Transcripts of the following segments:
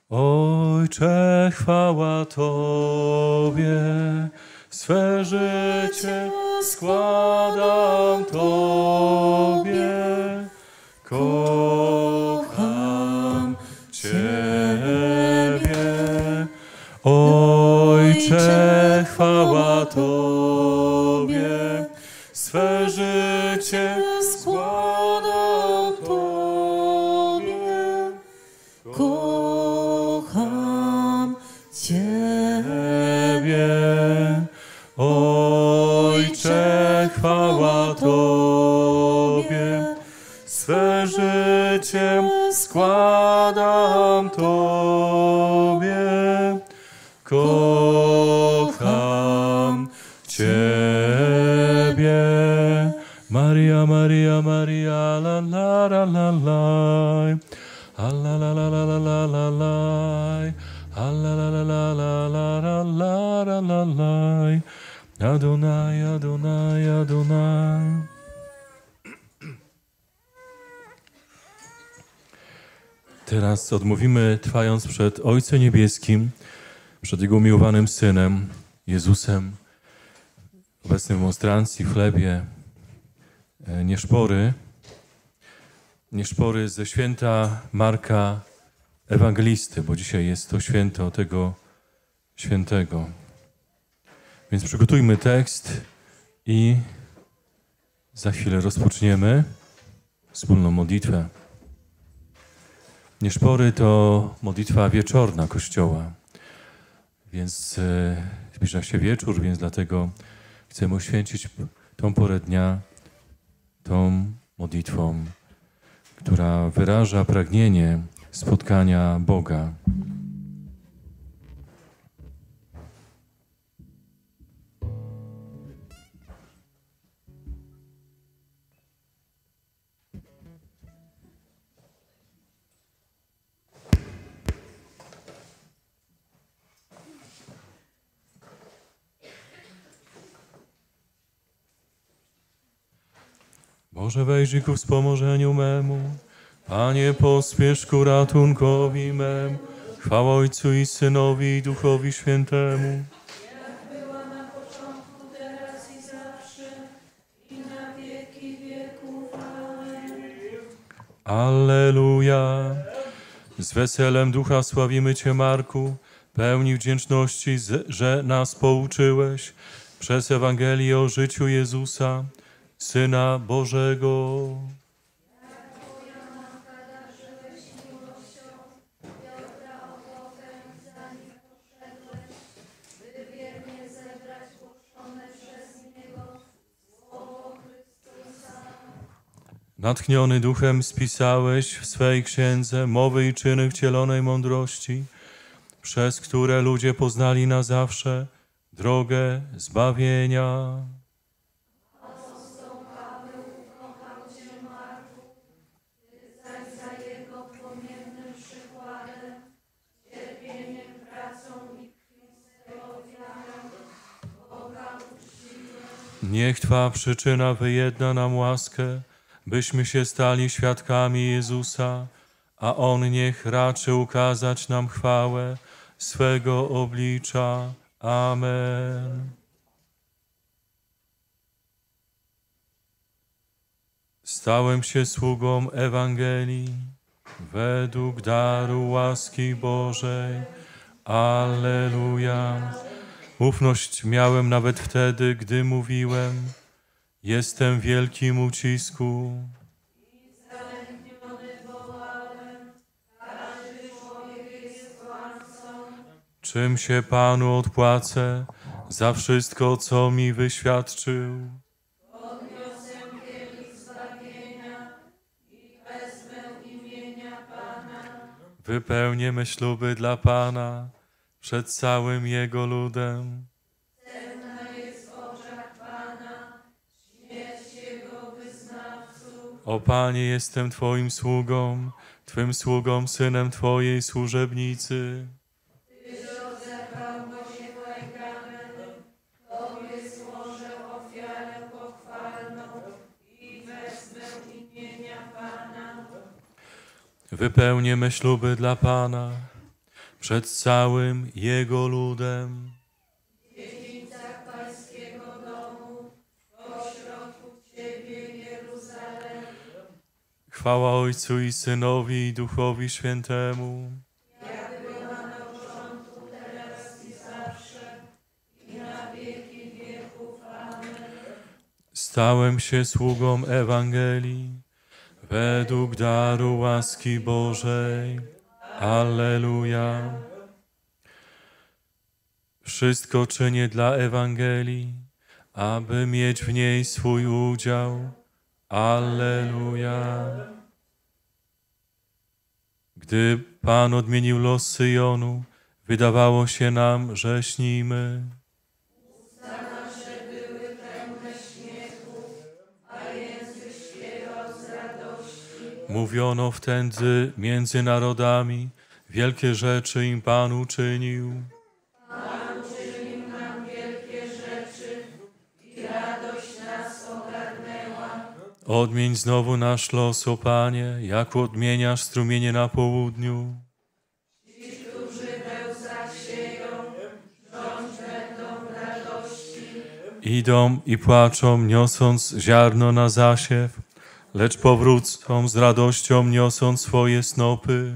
Ojcze, chwała Tobie, swe życie składam Tobie, kocham Ciebie. Ojcze, chwała Tobie, swe życie składam Tobie, kocham Ciebie. Ojcze, chwała Tobie, swe życie składam Tobie, kocham Ciebie. Maria, Maria, Maria, la la la la la, la la la la la la la la, la la la la la la la la la la. Adonai, Adonai, Adonai. Teraz odmówimy, trwając przed Ojcem Niebieskim, przed Jego umiłowanym Synem, Jezusem, obecnym w monstrancji, w chlebie, nieszpory ze święta Marka Ewangelisty, bo dzisiaj jest to święto tego świętego. Więc przygotujmy tekst i za chwilę rozpoczniemy wspólną modlitwę. Nieszpory to modlitwa wieczorna Kościoła, więc zbliża się wieczór, więc dlatego chcemy uświęcić tą porę dnia tą modlitwą, która wyraża pragnienie spotkania Boga. Boże, wejrzyj ku wspomożeniu memu, Panie, pospiesz ku ratunkowi memu, chwała Ojcu i Synowi i Duchowi Świętemu. Jak była na początku, teraz i zawsze, i na wieki wieków. Amen. Alleluja. Z weselem ducha sławimy Cię, Marku, pełni wdzięczności, że nas pouczyłeś przez Ewangelię o życiu Jezusa, Syna Bożego. Natchniony duchem spisałeś w swej księdze mowy i czyny wcielonej mądrości, przez które ludzie poznali na zawsze drogę zbawienia. Niech Twa przyczyna wyjedna nam łaskę, byśmy się stali świadkami Jezusa, a On niech raczy ukazać nam chwałę swego oblicza. Amen. Stałem się sługą Ewangelii według daru łaski Bożej. Alleluja. Ufność miałem nawet wtedy, gdy mówiłem, jestem w wielkim ucisku. Czym się Panu odpłacę za wszystko, co mi wyświadczył? Podniosę kielich zbawienia i wezmę imienia Pana. Wypełnię me śluby dla Pana przed całym Jego ludem. Cenna jest w oczach Pana śmierć Jego wyznawców. O Panie, jestem Twoim sługą, Twym sługą, synem Twojej służebnicy. Tyś rozerwał go się łajgany, Tobie złożę ofiarę pochwalną i wezmę imienia Pana. Wypełnię me śluby dla Pana przed całym Jego ludem. W dziedzicach Pańskiego domu, pośrodku Ciebie, Jeruzalem. Chwała Ojcu i Synowi i Duchowi Świętemu. Jak była na początku, teraz i zawsze, i na wieki wieków. Amen. Stałem się sługą Ewangelii według daru łaski Bożej. Alleluja. Wszystko czynię dla Ewangelii, aby mieć w niej swój udział. Alleluja. Gdy Pan odmienił los Syjonu, wydawało się nam, że śnimy. Mówiono wtedy między narodami, wielkie rzeczy im Pan uczynił. Pan uczynił nam wielkie rzeczy i radość nas ogarnęła. Odmień znowu nasz los, o Panie, jak odmieniasz strumienie na południu. Ci, którzy we łzach sieją, rządź będą w radości. Idą i płaczą, niosąc ziarno na zasiew, lecz powrócą z radością, niosąc swoje snopy.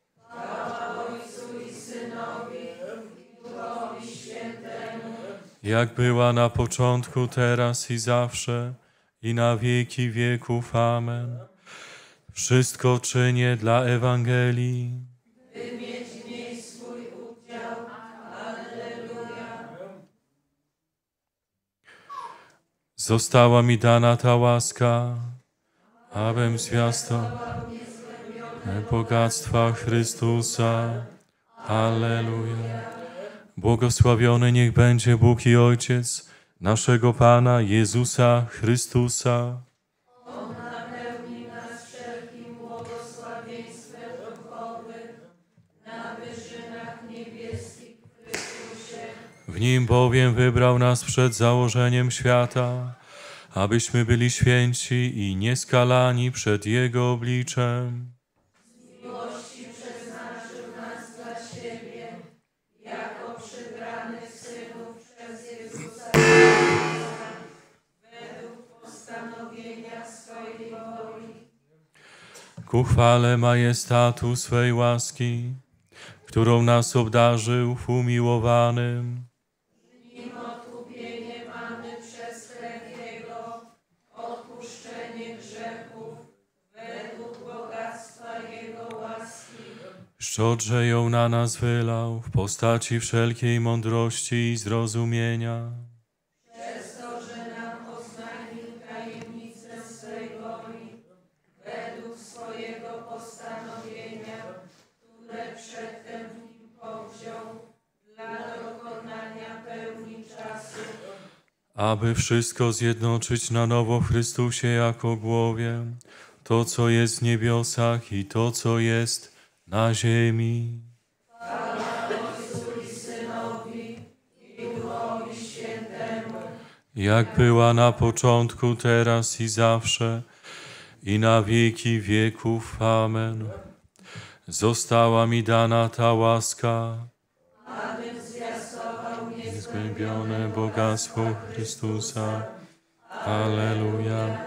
Jak była na początku, teraz i zawsze, i na wieki wieków. Amen. Wszystko czynię dla Ewangelii. Została mi dana ta łaska, abym zwiastował bogactwa Chrystusa. Alleluja. Błogosławiony niech będzie Bóg i Ojciec naszego Pana Jezusa Chrystusa. On napełni nas wszelkim błogosławieństwem duchowym na wyżynach niebieskich w Chrystusie. W Nim bowiem wybrał nas przed założeniem świata, abyśmy byli święci i nieskalani przed Jego obliczem. Miłości przeznaczył nas dla siebie, jako przybranych synów przez Jezusa Chrystusa, według postanowienia swojej woli. Ku chwale majestatu swej łaski, którą nas obdarzył w umiłowanym. Nim odkupienie mamy przez krew Jego, odpuszczenie grzechów, według bogactwa Jego łaski. Szczodrze ją na nas wylał w postaci wszelkiej mądrości i zrozumienia. Przez to, że nam oznajmił tajemnicę swej woli, według swojego postanowienia, które przedtem w nim powziął, dla dokonania pełni czasu. Aby wszystko zjednoczyć na nowo w Chrystusie jako głowie, to, co jest w niebiosach i to, co jest na ziemi. Jak była na początku, teraz i zawsze, i na wieki wieków. Amen. Została mi dana ta łaska, Abym zwiastował niezgłębione bogactwo Chrystusa. Alleluja.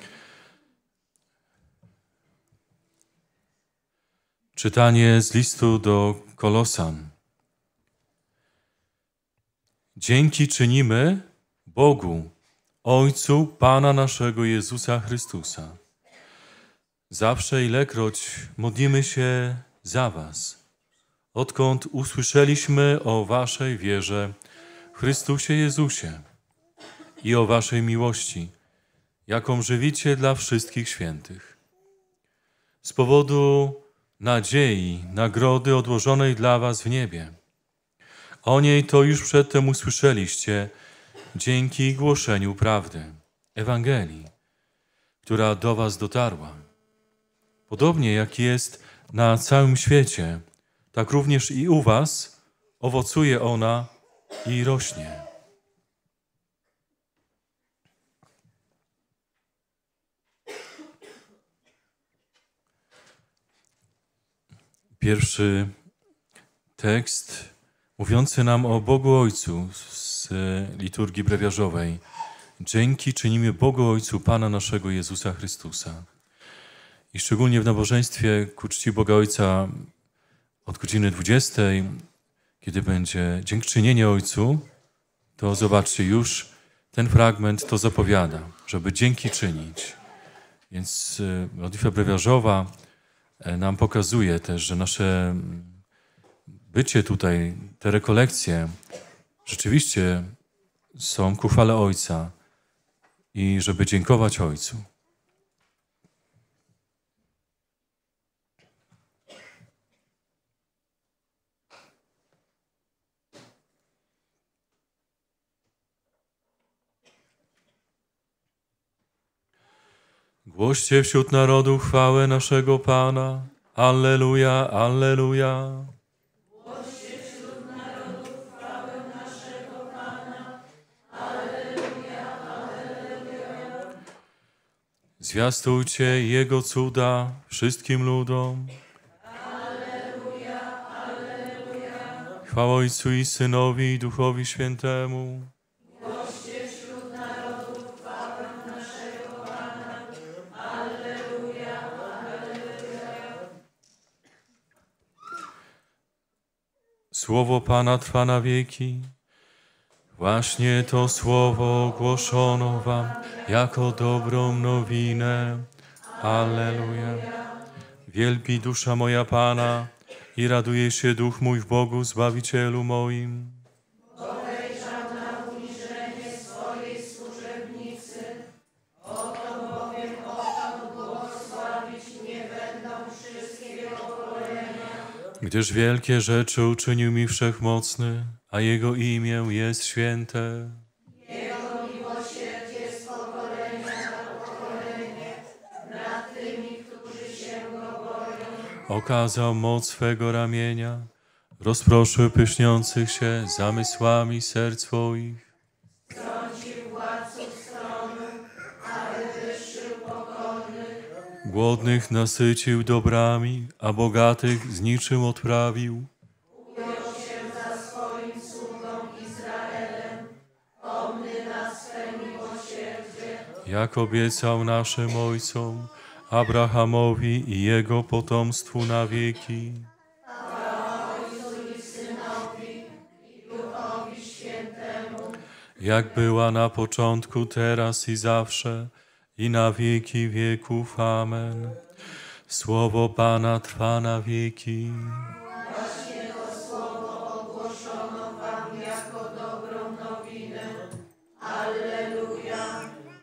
Czytanie z listu do Kolosan. Dzięki czynimy Bogu, Ojcu Pana naszego Jezusa Chrystusa. Zawsze, ilekroć modlimy się za was, odkąd usłyszeliśmy o waszej wierze w Chrystusie Jezusie i o waszej miłości, jaką żywicie dla wszystkich świętych. Z powodu nadziei, nagrody odłożonej dla was w niebie. O niej to już przedtem usłyszeliście dzięki głoszeniu prawdy, Ewangelii, która do was dotarła. Podobnie jak jest na całym świecie, tak również i u was owocuje ona i rośnie. Pierwszy tekst mówiący nam o Bogu Ojcu z liturgii brewiarzowej. Dzięki czynimy Bogu Ojcu Pana naszego Jezusa Chrystusa. I szczególnie w nabożeństwie ku czci Boga Ojca od godziny 20, kiedy będzie dziękczynienie Ojcu, to zobaczcie, już ten fragment to zapowiada, żeby dzięki czynić. Więc modlitwa brewiarzowa nam pokazuje też, że nasze bycie tutaj, te rekolekcje rzeczywiście są ku chwale Ojca i żeby dziękować Ojcu. Głoście wśród narodów chwałę naszego Pana. Alleluja, alleluja. Głoście wśród narodów chwałę naszego Pana. Alleluja, alleluja. Zwiastujcie Jego cuda wszystkim ludom. Alleluja, alleluja. Chwała Ojcu i Synowi i Duchowi Świętemu. Głoście wśród narodów chwałę naszego Pana. Alleluja, alleluja. Słowo Pana trwa na wieki. Właśnie to słowo ogłoszono wam jako dobrą nowinę. Alleluja. Wielbi dusza moja Pana i raduje się duch mój w Bogu Zbawicielu moim. Obejrzał na uniżenie swojej służebnicy. Oto bowiem odtąd błogosławić nie będą wszystkie pokolenia. Gdyż wielkie rzeczy uczynił mi Wszechmocny, a Jego imię jest święte. Jego miłosierdzie z pokolenia na pokolenie nad tymi, którzy się Go boją. Okazał moc swego ramienia, rozproszył pyszniących się zamysłami serc swoich. Trącił władców stronu, aby wyższył pokornych. Głodnych nasycił dobrami, a bogatych z niczym odprawił. Ujął się za swoim sługą Izraelem, pomny na swe miłosierdzie. Jak obiecał naszym ojcom, Abrahamowi i jego potomstwu na wieki. Ojcu i Synowi i Duchowi Świętemu. Jak była na początku, teraz i zawsze, i na wieki wieków. Amen. Słowo Pana trwa na wieki. Właśnie to słowo ogłoszono wam jako dobrą nowinę. Alleluja.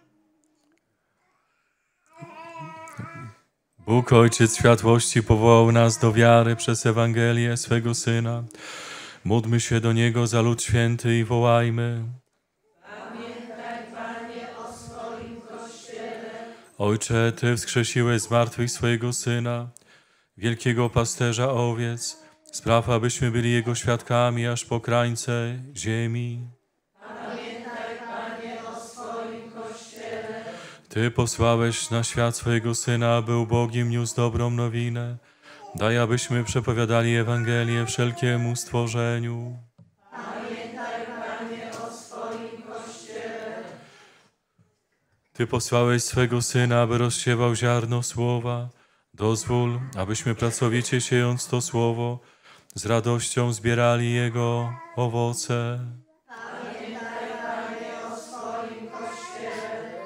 Bóg Ojciec światłości powołał nas do wiary przez Ewangelię swego Syna. Módlmy się do Niego za lud święty i wołajmy. Pamiętaj, Panie, o swoim Kościele. Ojcze, Ty wskrzesiłeś z martwych swojego Syna, wielkiego pasterza owiec, spraw, abyśmy byli Jego świadkami aż po krańce ziemi. Pamiętaj, Panie, o swoim Kościele. Ty posłałeś na świat swojego Syna, aby ubogim niósł dobrą nowinę. Daj, abyśmy przepowiadali Ewangelię wszelkiemu stworzeniu. Pamiętaj, Panie, o swoim Kościele. Ty posłałeś swego Syna, aby rozsiewał ziarno słowa. Dozwól, abyśmy pracowicie siejąc to słowo, z radością zbierali jego owoce. Pamiętaj, Panie, o swoim Kościele.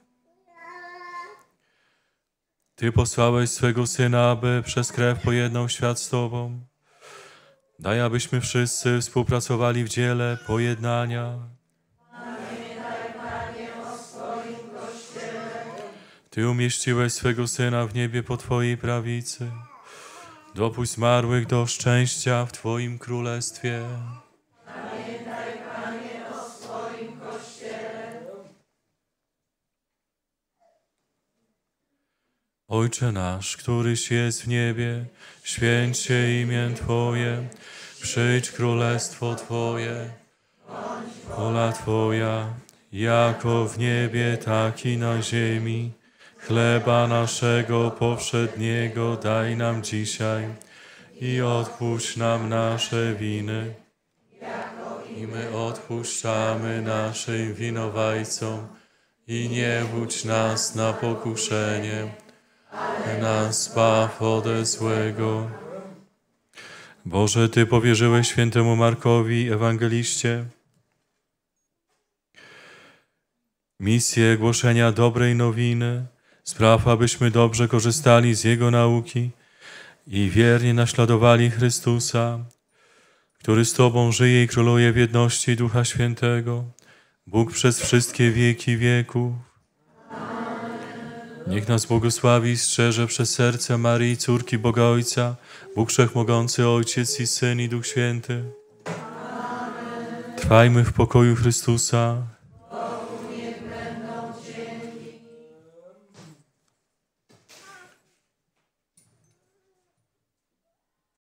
Ty posłałeś swego Syna, aby przez krew pojednał świat z Tobą. Daj, abyśmy wszyscy współpracowali w dziele pojednania. Pamiętaj, Panie, o swoim Kościele. Ty umieściłeś swego Syna w niebie po Twojej prawicy. Dopuść zmarłych do szczęścia w Twoim królestwie. Pamiętaj, Panie, o swoim Kościele. Ojcze nasz, któryś jest w niebie, święć się imię Twoje, przyjdź królestwo Twoje, wola Twoja, jako w niebie, tak i na ziemi. Chleba naszego powszedniego daj nam dzisiaj i odpuść nam nasze winy, i my odpuszczamy naszym winowajcom. I nie wódź nas na pokuszenie, ale nas zbaw ode złego. Boże, Ty powierzyłeś świętemu Markowi, ewangeliście, misję głoszenia dobrej nowiny. Spraw, abyśmy dobrze korzystali z Jego nauki i wiernie naśladowali Chrystusa, który z Tobą żyje i króluje w jedności Ducha Świętego, Bóg przez wszystkie wieki wieków. Niech nas błogosławi i strzeże przez serce Maryi, córki Boga Ojca, Bóg Wszechmogący, Ojciec i Syn i Duch Święty. Trwajmy w pokoju Chrystusa.